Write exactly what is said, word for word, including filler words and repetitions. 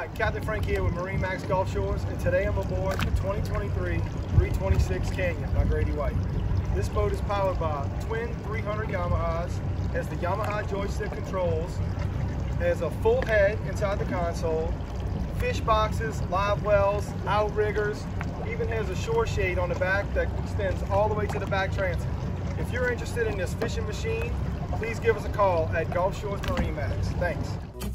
Hi, Captain Frank here with MarineMax Gulf Shores, and today I'm aboard the twenty twenty-three three twenty-six Canyon by Grady White. This boat is powered by twin three hundred Yamahas, has the Yamaha joystick controls, has a full head inside the console, fish boxes, live wells, outriggers, even has a shore shade on the back that extends all the way to the back transom. If you're interested in this fishing machine, please give us a call at Gulf Shores MarineMax. Thanks.